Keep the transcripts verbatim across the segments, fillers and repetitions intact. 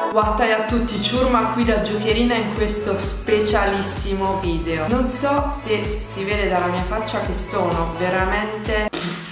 Wattai a tutti, Ciurma qui da Giocherina in questo specialissimo video. Non so se si vede dalla mia faccia che sono veramente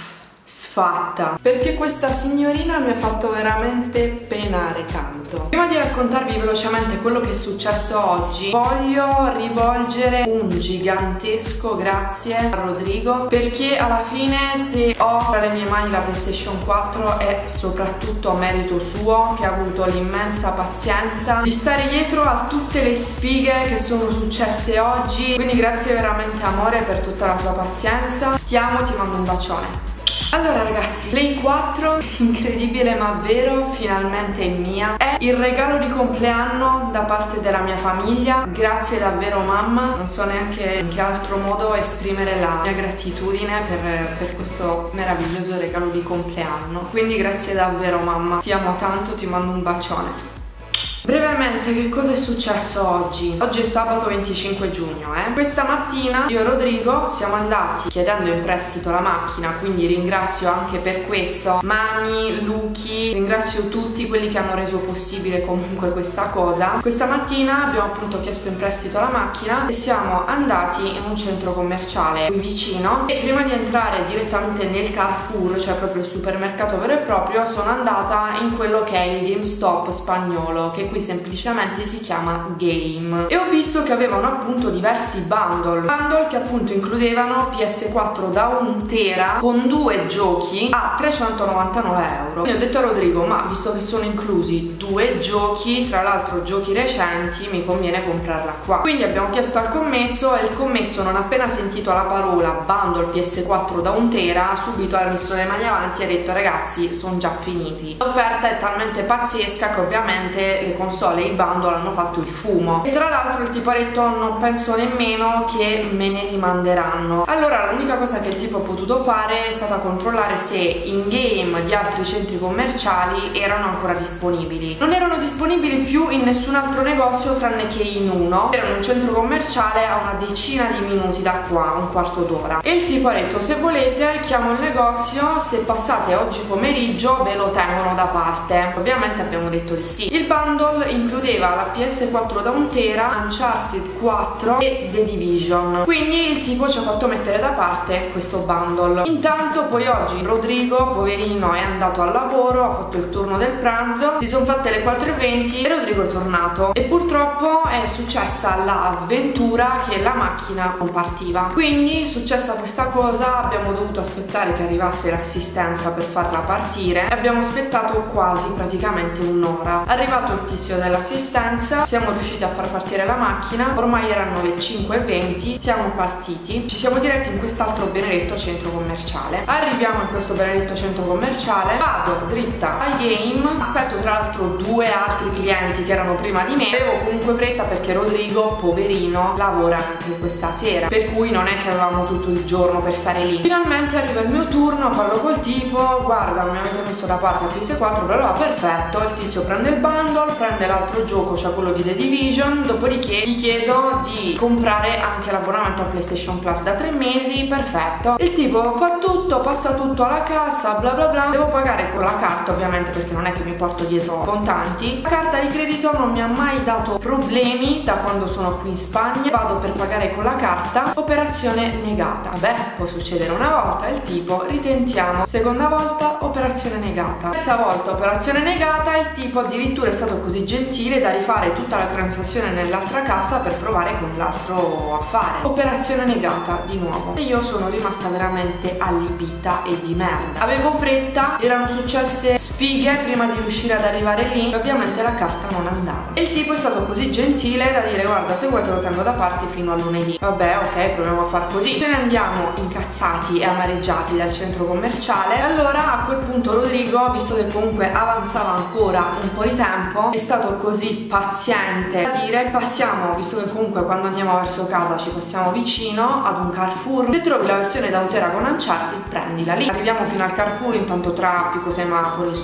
sfatta, perché questa signorina mi ha fatto veramente penare tanto. Prima di raccontarvi velocemente quello che è successo oggi, voglio rivolgere un gigantesco grazie a Rodrigo, perché alla fine se ho tra le mie mani la PlayStation quattro è soprattutto merito suo, che ha avuto l'immensa pazienza di stare dietro a tutte le sfighe che sono successe oggi. Quindi grazie veramente amore per tutta la tua pazienza, ti amo, ti mando un bacione. Allora ragazzi, Play quattro, incredibile ma vero, finalmente è mia. È il regalo di compleanno da parte della mia famiglia. Grazie davvero mamma, non so neanche in che altro modo esprimere la mia gratitudine per, per questo meraviglioso regalo di compleanno. Quindi grazie davvero mamma, ti amo tanto, ti mando un bacione. Brevemente, che cosa è successo oggi? Oggi è sabato venticinque giugno, eh? Questa mattina io e Rodrigo siamo andati chiedendo in prestito la macchina, quindi ringrazio anche per questo Mami, Luchi, ringrazio tutti quelli che hanno reso possibile comunque questa cosa. Questa mattina abbiamo appunto chiesto in prestito la macchina e siamo andati in un centro commerciale qui vicino, e prima di entrare direttamente nel Carrefour, cioè proprio il supermercato vero e proprio, sono andata in quello che è il GameStop spagnolo, che qui semplicemente si chiama Game, e ho visto che avevano appunto diversi bundle bundle che appunto includevano P S quattro da un tera con due giochi a trecentonovantanove euro. Quindi ho detto a Rodrigo, ma visto che sono inclusi due giochi, tra l'altro giochi recenti, mi conviene comprarla qua. Quindi abbiamo chiesto al commesso, e il commesso non appena sentito la parola bundle P S quattro da un tera subito ha messo le mani avanti e ha detto ragazzi sono già finiti. L'offerta è talmente pazzesca che ovviamente le console e i bundle hanno fatto il fumo, e tra l'altro il tipo ha detto non penso nemmeno che me ne rimanderanno. Allora l'unica cosa che il tipo ha potuto fare è stata controllare se in Game di altri centri commerciali erano ancora disponibili. Non erano disponibili più in nessun altro negozio tranne che in uno. Era un centro commerciale a una decina di minuti da qua, un quarto d'ora, e il tipo ha detto se volete chiamo il negozio, se passate oggi pomeriggio ve lo tengono da parte. Ovviamente abbiamo detto di sì. Il bundle includeva la P S quattro da un tera, Uncharted quattro e The Division, quindi il tipo ci ha fatto mettere da parte questo bundle. Intanto poi oggi Rodrigo, poverino, è andato al lavoro, ha fatto il turno del pranzo, si sono fatte le quattro e venti e Rodrigo è tornato, e purtroppo è successa la sventura che la macchina non partiva. Quindi successa questa cosa, abbiamo dovuto aspettare che arrivasse l'assistenza per farla partire, e abbiamo aspettato quasi praticamente un'ora. Arrivato il tizio dell'assistenza, siamo riusciti a far partire la macchina, ormai erano le cinque e venti, siamo partiti, ci siamo diretti in quest'altro benedetto centro commerciale. Arriviamo in questo benedetto centro commerciale, vado dritta al Game, aspetto tra l'altro due altri clienti che erano prima di me, avevo comunque fretta perché Rodrigo, poverino, lavora anche questa sera, per cui non è che avevamo tutto il giorno per stare lì. Finalmente arriva il mio turno, parlo col tipo, guarda mi avete messo da parte la P S quattro, bla bla, perfetto. Il tizio prende il bundle, prende l'altro gioco, cioè quello di The Division, dopodiché gli chiedo di comprare anche l'abbonamento a PlayStation Plus da tre mesi, perfetto. Il tipo fa tutto, passa tutto alla cassa, bla bla bla, devo pagare con la carta ovviamente perché non è che mi porto dietro contanti. La carta di credito non mi ha mai dato problemi da quando sono qui in Spagna, vado per pagare con la carta, operazione negata. Vabbè, può succedere una volta, il tipo ritentiamo, seconda volta operazione negata, terza volta operazione negata, il tipo addirittura è stato così gentile da rifare tutta la transazione nell'altra cassa per provare con l'altro affare, operazione negata di nuovo, e io sono rimasta veramente allibita e di merda. Avevo fretta, erano successe sfighe prima di riuscire ad arrivare lì, e ovviamente la carta non andava, e il tipo è stato così gentile da dire guarda se vuoi te lo tengo da parte fino a lunedì. Vabbè, ok, proviamo a far così. Ce ne andiamo incazzati e amareggiati dal centro commerciale. Allora a quel punto Rodrigo, visto che comunque avanzava ancora un po' di tempo, è stato così paziente da dire passiamo, visto che comunque quando andiamo verso casa ci passiamo vicino ad un Carrefour, se trovi la versione da un tera con Uncharted prendila lì. Arriviamo fino al Carrefour, intanto traffico, semafori,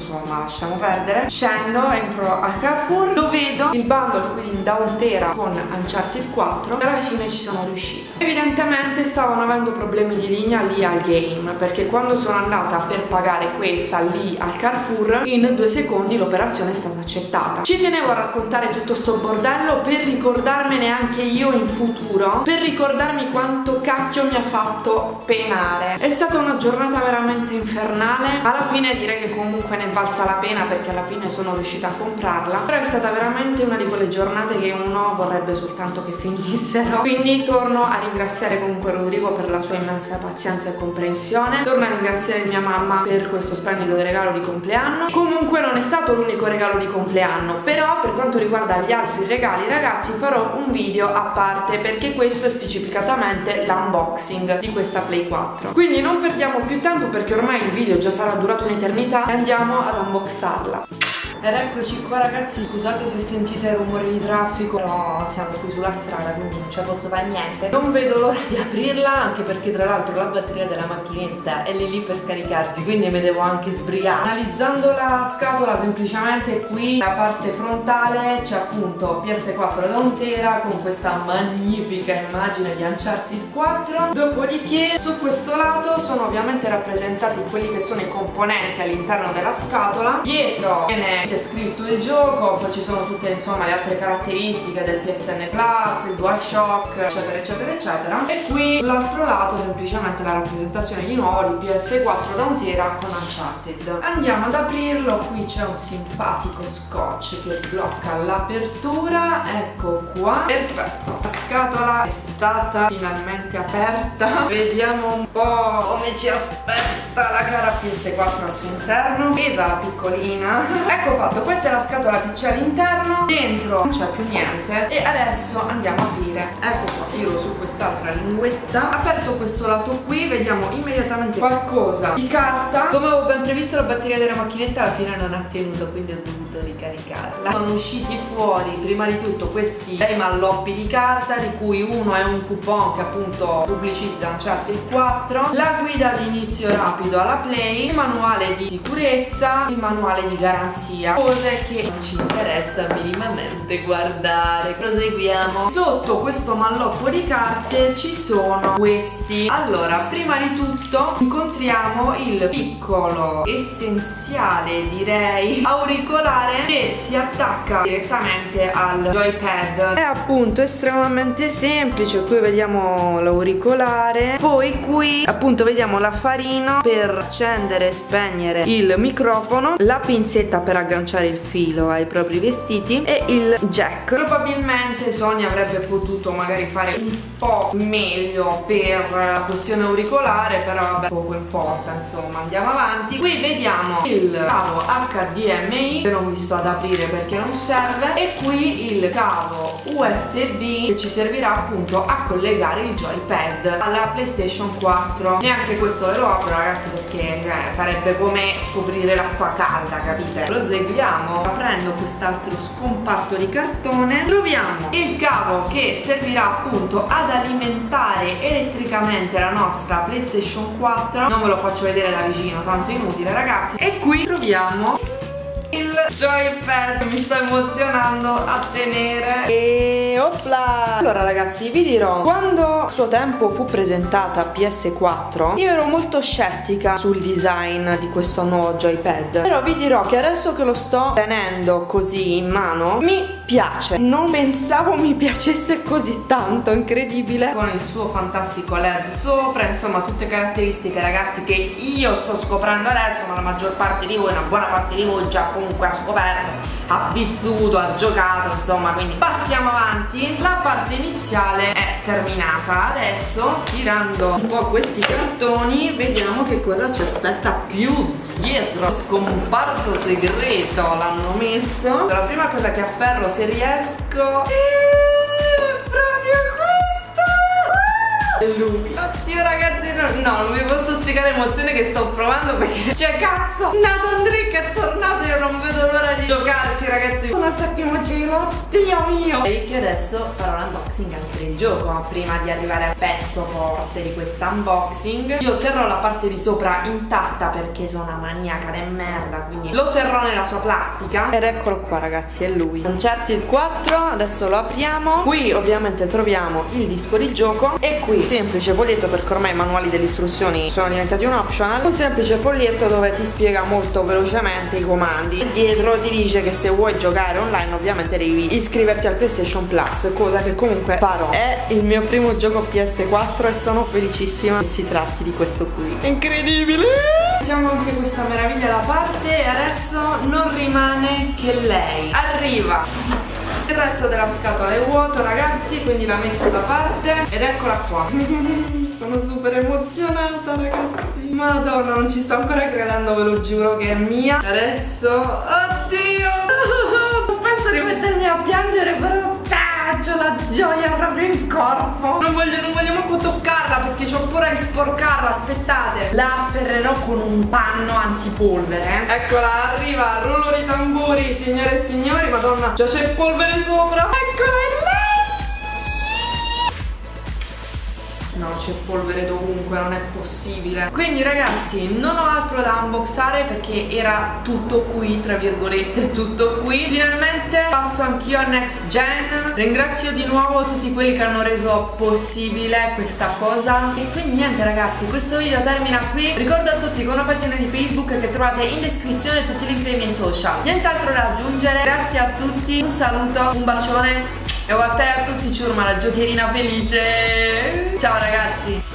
insomma lasciamo perdere. Scendo, entro al Carrefour, lo vedo, il bundle quindi da un tera con Uncharted quattro, e alla fine ci sono riuscita. Evidentemente stavano avendo problemi di linea lì al game, perché quando sono andata per pagare questa lì al Carrefour, in due secondi l'operazione è stata accettata. Ci tenevo a raccontare tutto sto bordello per ricordarmene anche io in futuro, per ricordarmi quanto cacchio mi ha fatto penare. È stata una giornata veramente infernale. Alla fine direi che comunque ne è valsa la pena, perché alla fine sono riuscita a comprarla, però è stata veramente una di quelle giornate che uno vorrebbe soltanto che finissero. Quindi torno a ringraziare comunque Rodrigo per la sua immensa pazienza e comprensione, torno a ringraziare mia mamma per questo splendido regalo di compleanno. Comunque non è stato l'unico regalo di compleanno, però per quanto riguarda gli altri regali ragazzi farò un video a parte, perché questo è specificatamente l'unboxing di questa Play quattro. Quindi non perdiamo più tempo, perché ormai il video già sarà durato un'eternità, e andiamo ad unboxarla. Ed eccoci qua ragazzi, scusate se sentite rumori di traffico, però siamo qui sulla strada quindi non ci posso fare niente. Non vedo l'ora di aprirla, anche perché tra l'altro la batteria della macchinetta è lì lì per scaricarsi, quindi mi devo anche sbrigare. Analizzando la scatola, semplicemente qui la parte frontale c'è appunto P S quattro da un tera con questa magnifica immagine di Uncharted quattro. Dopodiché su questo lato sono ovviamente rappresentati quelli che sono i componenti all'interno della scatola. Dietro viene descritto il gioco, poi ci sono tutte insomma le altre caratteristiche del P S N Plus, il DualShock, eccetera eccetera eccetera. E qui sull'altro lato semplicemente la rappresentazione di nuovo di P S quattro da un tera con Uncharted. Andiamo ad aprirlo, qui c'è un simpatico scotch che blocca l'apertura, ecco qua, perfetto. La scatola è stata finalmente aperta, vediamo un po' come ci aspetta la cara P S quattro al suo interno. Pesa la piccolina. Ecco fatto, questa è la scatola che c'è all'interno, dentro non c'è più niente e adesso andiamo a aprire. Ecco qua, tiro su quest'altra linguetta, aperto questo lato qui, vediamo immediatamente qualcosa di carta. Come avevo ben previsto la batteria della macchinetta alla fine non ha tenuto, quindi ho dovuto ricaricarla. Sono usciti fuori prima di tutto questi bei malloppi di carta, di cui uno è un coupon che appunto pubblicizza Uncharted quattro, la guida di inizio rapido alla Play, il manuale di sicurezza, il manuale di garanzia, cose che non ci interessa minimamente guardare. Proseguiamo. Sotto questo malloppo di carte ci sono questi. Allora, prima di tutto incontriamo il piccolo, essenziale direi, auricolare che si attacca direttamente al joypad. È appunto estremamente semplice. Qui vediamo l'auricolare, poi qui appunto vediamo l'affarino per accendere e spegnere il microfono, la pinzetta per agganciare il filo ai propri vestiti e il jack. Probabilmente Sony avrebbe potuto magari fare un po' meglio per la questione auricolare, però vabbè, poco importa, insomma, andiamo avanti. Qui vediamo il cavo H D M I che non vi sto ad aprire perché non serve, e qui il cavo U S B che ci servirà appunto a collegare il joypad alla PlayStation quattro. Neanche questo ve lo apro ragazzi, perché cioè, sarebbe come scoprire l'acqua calda, capite? Proseguiamo. Aprendo quest'altro scomparto di cartone troviamo il cavo che servirà appunto ad alimentare elettricamente la nostra PlayStation quattro. Non ve lo faccio vedere da vicino, tanto inutile ragazzi. E qui troviamo il joypad, mi sto emozionando a tenere. E opla! Allora ragazzi, vi dirò, quando a suo tempo fu presentata P S quattro io ero molto scettica sul design di questo nuovo joypad, però vi dirò che adesso che lo sto tenendo così in mano mi piace. Non pensavo mi piacesse così tanto, incredibile, con il suo fantastico L E D sopra, insomma tutte caratteristiche ragazzi che io sto scoprendo adesso, ma la maggior parte di voi, una buona parte di voi già comunque ha scoperto, ha vissuto, ha giocato, insomma, quindi passiamo avanti. La parte iniziale è terminata. Adesso, tirando un po' questi cartoni, vediamo che cosa ci aspetta più dietro. Scomparto segreto l'hanno messo. La prima cosa che afferro se riesco è proprio questo. E lui, oddio ragazzi, no, no, non vi posso spiegare l'emozione che sto provando perché, cioè cazzo, Nathan Drake è tornato, io non vedo l'ora di giocarci ragazzi. Sono al settimo cielo, Dio mio. E che adesso farò l'unboxing anche del gioco, ma prima di arrivare al pezzo forte di questa unboxing io terrò la parte di sopra intatta perché sono una maniaca di merda, quindi lo terrò nella sua plastica. Ed eccolo qua ragazzi, è lui, Uncharted quattro. Adesso lo apriamo. Qui ovviamente troviamo il disco di gioco e qui semplice foglietto, perché ormai i manuali delle istruzioni sono diventati un optional, un semplice foglietto dove ti spiega molto velocemente i comandi. E dietro ti dice che se vuoi giocare online ovviamente devi iscriverti al PlayStation Plus, cosa che comunque farò. È il mio primo gioco P S quattro e sono felicissima che si tratti di questo qui. È incredibile! Mettiamo anche questa meraviglia da parte e adesso non rimane che lei. Arriva! Il resto della scatola è vuoto ragazzi, quindi la metto da parte ed eccola qua. Sono super emozionata ragazzi. Madonna, non ci sto ancora credendo, ve lo giuro che è mia. Adesso, oddio, non penso di mettermi a piangere, però c'ho la gioia proprio in corpo. Non voglio, non voglio manco toccarla perché ho paura di sporcarla. Aspettate, la sferrerò con un panno antipolvere. Eccola, arriva, rullo di tamburi, signore e signori. Madonna, già c'è polvere sopra. Eccola, è lei. No, c'è polvere dovunque, non è possibile. Quindi ragazzi, non ho altro da unboxare perché era tutto qui, tra virgolette, tutto qui. Finalmente passo anch'io a Next Gen. Ringrazio di nuovo tutti quelli che hanno reso possibile questa cosa. E quindi niente ragazzi, questo video termina qui. Ricordo a tutti che ho una pagina di Facebook che trovate in descrizione tutti i link dei miei social. Nient'altro da aggiungere. Grazie a tutti, un saluto, un bacione. E a te e a tutti ciurma, la giocherina felice. Ciao ragazzi.